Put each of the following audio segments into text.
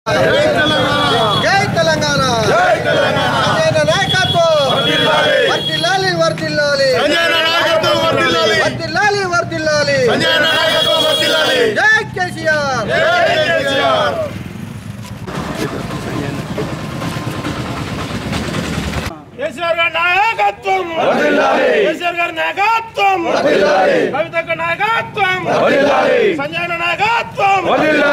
జై తెలంగాణ సంజయ్ నాయకత్వం వర్ధిల్లాలి వర్ధిల్లాలి వర్ధిల్లాలి వర్ధిల్లాలి జై కేసీఆర్ కేసీఆర్ గారి నాయకత్వం కేసీఆర్ గారి నాయకత్వం కవితకు నాయకత్వం సంజయ్ నాయకత్వం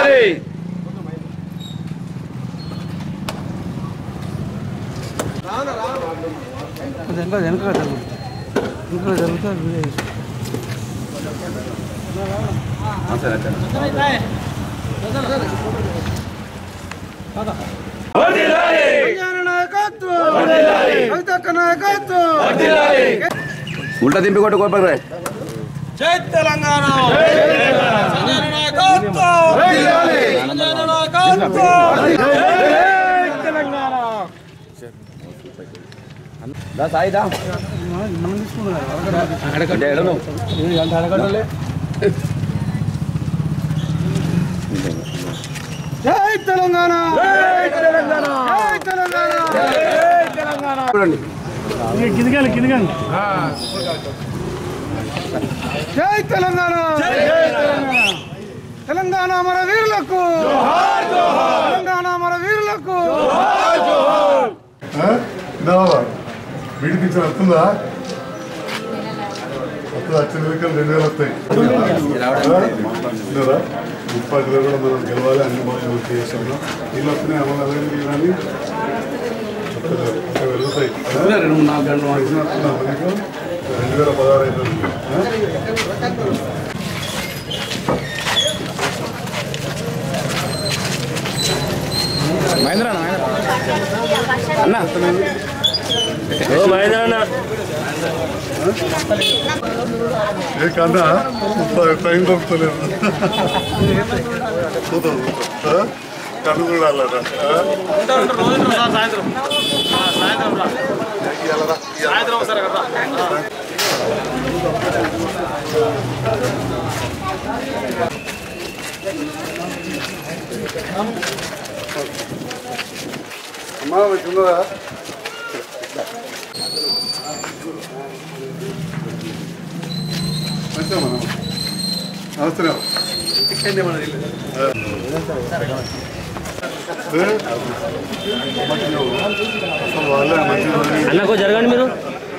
उल्टा दिन पे कोट कोई पकड़ रहा है जय तेलंगाना संजय नायकत्व संजय नायकत्व जय तेलंगाना दा साई दा మనం తీసుకున్నాం అడగండి ఎడను ఇది అంత అడగండిలే జై తెలంగాణ జై తెలంగాణ జై తెలంగాణ జై తెలంగాణ చూడండి కిందకి జై తెలంగాణ జై తెలంగాణ తెలంగాణ మన వీరులకు జోహార్ జోహార్ తెలంగాణ మన వీరులకు జోహార్ జోహార్ ఇందావా వీడి పిక్చర్ వస్తుందా వచ్చిన వెహికల్ 2000 వస్తాయి 30 కూడా మనం గెలవాలి అన్ని మనం చేసాము ఇల్లు వస్తున్నాయి అమలు అదేంటి కానీ వెళ్తాయి 2016 అవుతుంది మహేంద్ర అన్న ఓ మహేంద్ర అన్న ఏ కన్నా టైం దొరుకుతలేదు కన్ను చూడాలట అమ్మా వచ్చిందా నమస్తే అన్నకు జరగండి మీరు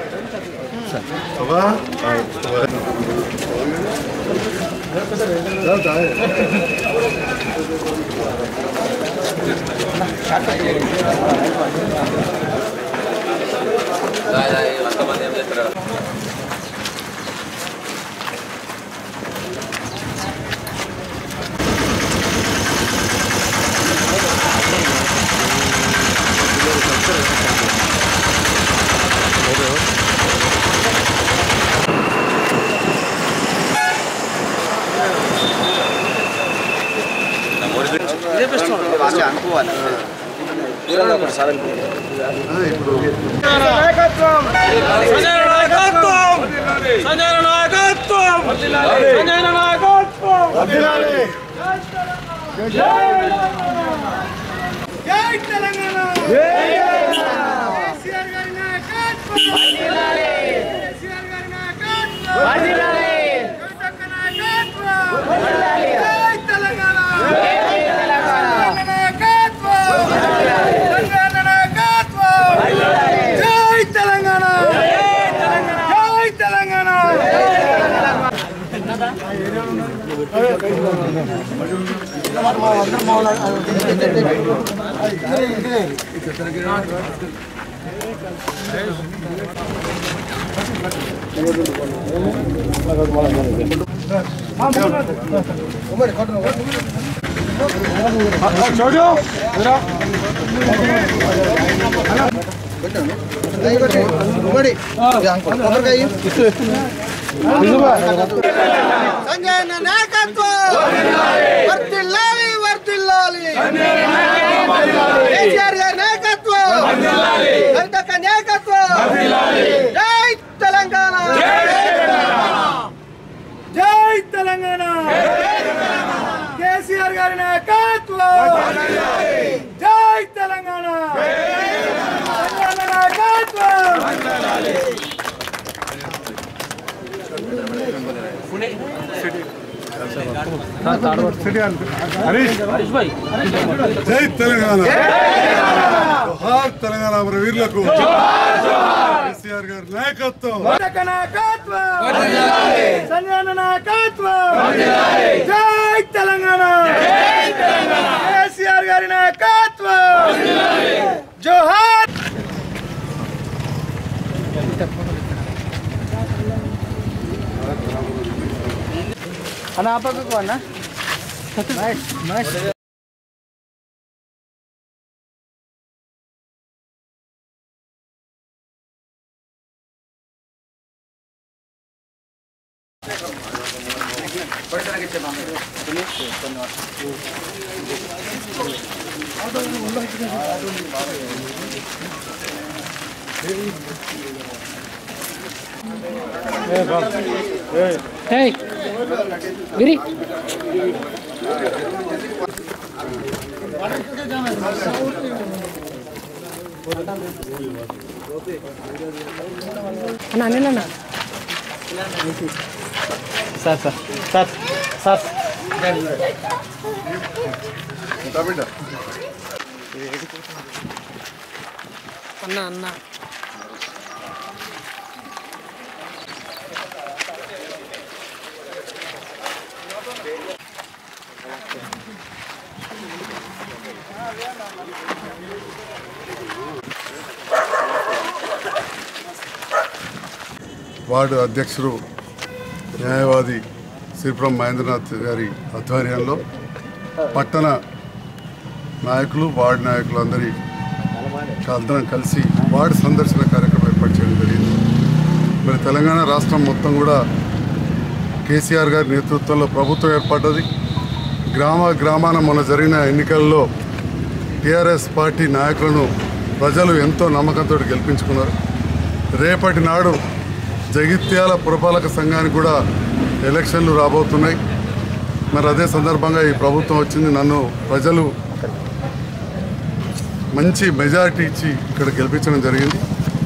సంజయ్ నాయకత్వం వర్ధిల్లాలి వర్ధిల్లాలి కేసీఆర్ గారి నాయకత్వం కవితక్క నాయకత్వం జై తెలంగాణ జై తెలంగాణ కేసీఆర్ గారి నాయకత్వం తెలంగాణ నాయకత్వం జై తెలంగాణ జోహార్ తెలంగాణ అమరవీరులకు కేసీఆర్ గారి నాయకత్వం సంజయ్ నాయకత్వం జై తెలంగాణ కేసీఆర్ గారి నాయకత్వం జోహార్ అన్న ఆ పక్కకు అన్న గిరి అన్న అన్న సార్ సార్ సార్ సార్ అన్న అన్న వార్డు అధ్యక్షుడు న్యాయవాది శ్రీపురం మహేంద్రనాథ్ గారి ఆధ్వర్యంలో పట్టణ నాయకులు వార్డు నాయకులు అందరం కలిసి వార్డు సందర్శన కార్యక్రమం ఏర్పాటు చేయడం జరిగింది. మరి తెలంగాణ రాష్ట్రం మొత్తం కూడా కేసీఆర్ గారి నేతృత్వంలో ప్రభుత్వం ఏర్పడ్డది. గ్రామాన మొన్న జరిగిన ఎన్నికల్లో టీఆర్ఎస్ పార్టీ నాయకులను ప్రజలు ఎంతో నమ్మకంతో గెలిపించుకున్నారు. రేపటి నాడు జగిత్యాల పురపాలక సంఘానికి కూడా ఎలక్షన్లు రాబోతున్నాయి. మరి అదే సందర్భంగా ఈ ప్రభుత్వం వచ్చింది. నన్ను ప్రజలు మంచి మెజారిటీ ఇచ్చి ఇక్కడ గెలిపించడం జరిగింది.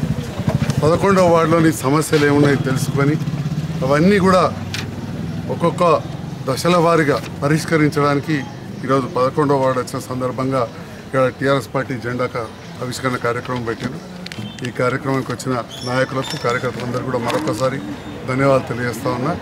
11వ వార్డులోని సమస్యలు ఏమున్నాయి తెలుసుకొని అవన్నీ కూడా ఒక్కొక్క దశల వారీగా పరిష్కరించడానికి ఈరోజు 11వ వార్డు వచ్చిన సందర్భంగా ఇక్కడ టీఆర్ఎస్ పార్టీ జెండా ఆవిష్కరణ కార్యక్రమం పెట్టారు. ఈ కార్యక్రమానికి వచ్చిన నాయకులకు కార్యకర్తలందరూ కూడా మరొకసారి ధన్యవాదాలు తెలియజేస్తా ఉన్నా.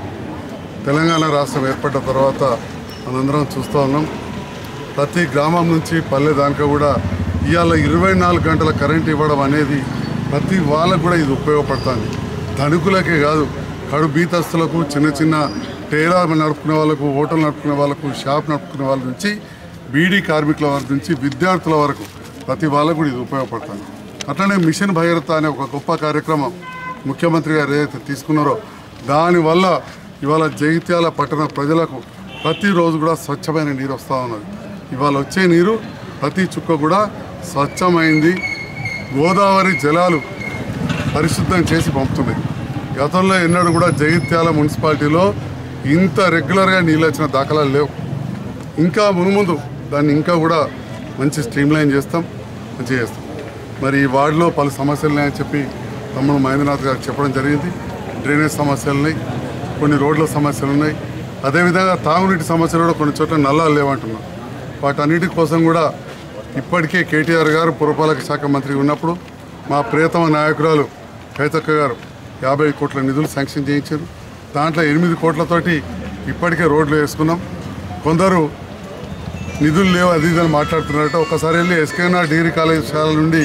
తెలంగాణ రాష్ట్రం ఏర్పడ్డ తర్వాత మనందరం చూస్తూ ఉన్నాం. ప్రతి గ్రామం నుంచి పల్లె దానిక కూడా ఇవాళ 24 గంటల కరెంట్ ఇవ్వడం అనేది ప్రతి వాళ్ళకు కూడా ఇది ఉపయోగపడుతుంది. ధనికులకే కాదు, కడు బీతస్తులకు, చిన్న చిన్న టైలర్ నడుపుకునే వాళ్ళకు, హోటల్ నడుపుకునే వాళ్ళకు, షాప్ నడుపుకునే వాళ్ళ నుంచి బీడీ కార్మికుల వరకు నుంచి విద్యార్థుల వరకు ప్రతి వాళ్ళకు కూడా ఇది ఉపయోగపడుతుంది. అట్లనే మిషన్ భగీరథ అనే ఒక గొప్ప కార్యక్రమం ముఖ్యమంత్రి గారు ఏదైతే తీసుకున్నారో దానివల్ల ఇవాళ జగిత్యాల పట్టణ ప్రజలకు ప్రతిరోజు కూడా స్వచ్ఛమైన నీరు వస్తూ ఉన్నది. ఇవాళ వచ్చే నీరు ప్రతి చుక్క కూడా స్వచ్ఛమైంది. గోదావరి జలాలు పరిశుద్ధం చేసి పంపుతున్నాయి. గతంలో ఎన్నడూ కూడా జగిత్యాల మున్సిపాలిటీలో ఇంత రెగ్యులర్గా నీళ్ళు వచ్చిన దాఖలాలు లేవు. ఇంకా మునుముందు దాన్ని ఇంకా కూడా మంచి స్ట్రీమ్లైన్ చేస్తాం, మంచిగా చేస్తాం. మరి ఈ వార్డులో పలు సమస్యలు ఉన్నాయని చెప్పి తమ్ముడు మహేంద్రనాథ్ గారు చెప్పడం జరిగింది. డ్రైనేజ్ సమస్యలు ఉన్నాయి, కొన్ని రోడ్ల సమస్యలు ఉన్నాయి, అదేవిధంగా తాగునీటి సమస్యలు కూడా కొన్ని చోట్ల నల్లాలు లేవంటున్నాం. వాటన్నిటి కోసం కూడా ఇప్పటికే కేటీఆర్ గారు పురపాలక శాఖ మంత్రి ఉన్నప్పుడు మా ప్రియతమ నాయకురాలు కవితక్క గారు 50 కోట్ల నిధులు శాంక్షన్ చేయించారు. దాంట్లో 8 కోట్లతోటి ఇప్పటికే రోడ్లు వేసుకున్నాం. కొందరు నిధులు లేవు అది ఇదని మాట్లాడుతున్నారట. ఒకసారి వెళ్ళి ఎస్కేఎన్ఆర్ డిగ్రీ కళాశాల నుండి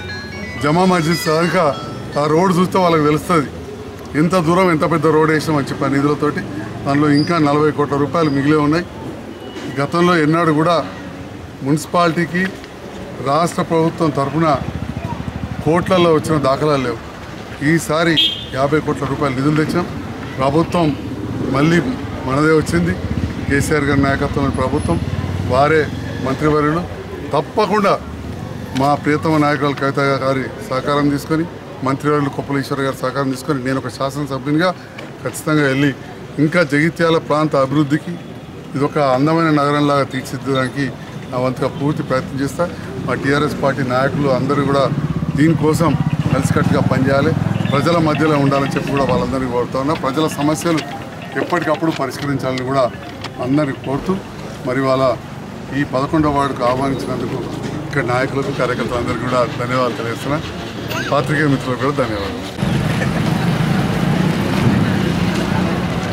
జమా మస్జిద్ దాకా ఆ రోడ్ చూస్తే వాళ్ళకి తెలుస్తుంది ఎంత దూరం ఎంత పెద్ద రోడ్ వేసామని చెప్పి ఆ నిధులతోటి. దానిలో ఇంకా 40 కోట్ల రూపాయలు మిగిలే ఉన్నాయి. గతంలో ఎన్నాడు కూడా మున్సిపాలిటీకి రాష్ట్ర ప్రభుత్వం తరఫున కోట్లలో వచ్చిన దాఖలాలు లేవు. ఈసారి 50 కోట్ల రూపాయలు నిధులు తెచ్చాం. ప్రభుత్వం మళ్ళీ మనదే వచ్చింది. కేసీఆర్ గారి నాయకత్వంలోని ప్రభుత్వం, వారే మంత్రివర్యులు. తప్పకుండా మా ప్రియతమ నాయకురాలు కవిత గారి సహకారం తీసుకొని, మంత్రివర్యులు కొప్పలేశ్వర గారి సహకారం తీసుకొని నేను ఒక శాసనసభ్యునిగా ఖచ్చితంగా వెళ్ళి ఇంకా జగిత్యాల ప్రాంత అభివృద్ధికి ఇదొక అందమైన నగరంలాగా తీర్చిదిద్దడానికి నా వంతుగా పూర్తి ప్రయత్నం చేస్తా. మా టీఆర్ఎస్ పార్టీ నాయకులు అందరూ కూడా దీనికోసం కలిసికట్టుగా పనిచేయాలి, ప్రజల మధ్యలో ఉండాలని చెప్పి కూడా వాళ్ళందరినీ కోరుతా ఉన్నా. ప్రజల సమస్యలు ఎప్పటికప్పుడు పరిష్కరించాలని కూడా అందరినీ కోరుతూ మరి వాళ్ళ ఈ 11వ వార్డుకు ఆహ్వానించినందుకు ఇక్కడ నాయకులకు కార్యకర్తలందరికీ కూడా ధన్యవాదాలు తెలియజేస్తున్నా. పాత్రికేయ మిత్రులకు కూడా ధన్యవాదాలు.